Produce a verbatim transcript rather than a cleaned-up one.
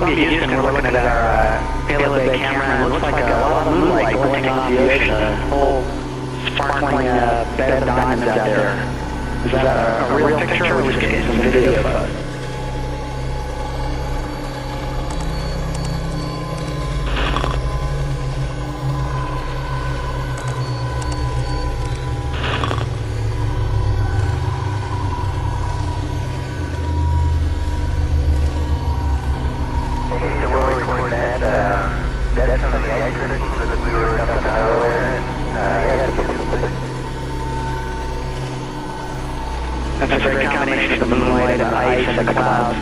Columbia, Houston, we're looking at our uh, Payload Bay camera, and it looks like a lot of moonlight glinting off the ocean, a whole sparkling uh, bed of diamonds out there. Is that a, a real picture, or are we just getting some video of it? That's a great combination of the moonlight and the ice and the clouds.